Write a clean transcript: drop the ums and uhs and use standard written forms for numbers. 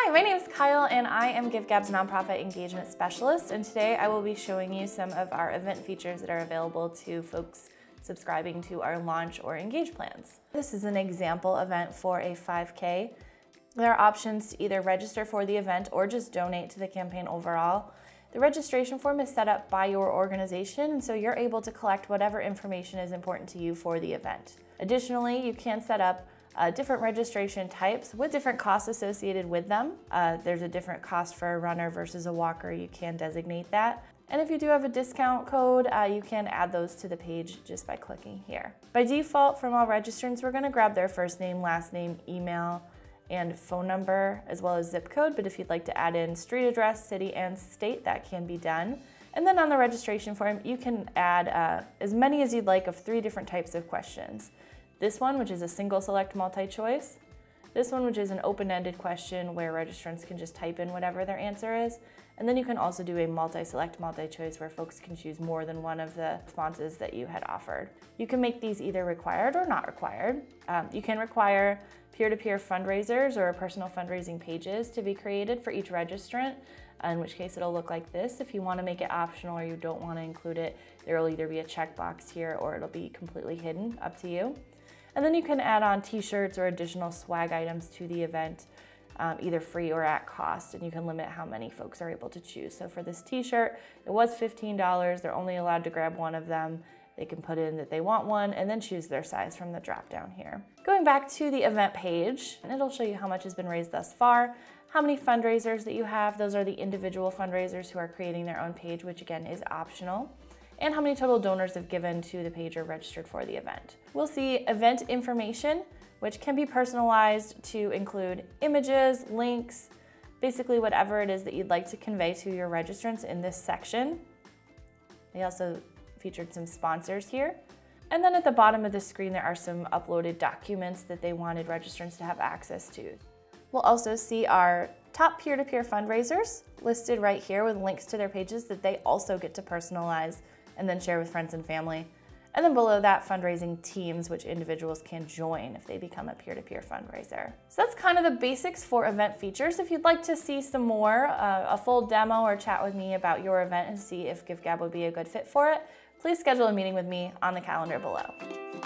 Hi, my name is Kyle and I am GiveGab's nonprofit engagement specialist, and today I will be showing you some of our event features that are available to folks subscribing to our launch or engage plans. This is an example event for a 5K. There are options to either register for the event or just donate to the campaign overall. The registration form is set up by your organization, and so you're able to collect whatever information is important to you for the event. Additionally, you can set up different registration types with different costs associated with them. There's a different cost for a runner versus a walker. You can designate that. And if you do have a discount code, you can add those to the page just by clicking here. By default, from all registrants, we're going to grab their first name, last name, email, and phone number, as well as zip code. But if you'd like to add in street address, city, and state, that can be done. And then on the registration form, you can add as many as you'd like of 3 different types of questions. This one, which is a single select multi-choice. This one, which is an open-ended question where registrants can just type in whatever their answer is. And then you can also do a multi-select multi-choice where folks can choose more than one of the responses that you had offered. You can make these either required or not required. You can require peer-to-peer fundraisers or personal fundraising pages to be created for each registrant, in which case it'll look like this. If you want to make it optional or you don't want to include it, there will either be a checkbox here or it'll be completely hidden, up to you. And then you can add on t-shirts or additional swag items to the event, either free or at cost, and you can limit how many folks are able to choose. So for this t-shirt, it was $15. They're only allowed to grab one of them. They can put in that they want one and then choose their size from the drop down here. Going back to the event page, and it'll show you how much has been raised thus far, how many fundraisers that you have. Those are the individual fundraisers who are creating their own page, which again is optional, and how many total donors have given to the page or registered for the event. We'll see event information, which can be personalized to include images, links, basically whatever it is that you'd like to convey to your registrants in this section. They also featured some sponsors here. And then at the bottom of the screen, there are some uploaded documents that they wanted registrants to have access to. We'll also see our top peer-to-peer fundraisers listed right here with links to their pages that they also get to personalize and then share with friends and family. And then below that, fundraising teams, which individuals can join if they become a peer-to-peer fundraiser. So that's kind of the basics for event features. If you'd like to see some more, a full demo or chat with me about your event and see if GiveGab would be a good fit for it, please schedule a meeting with me on the calendar below.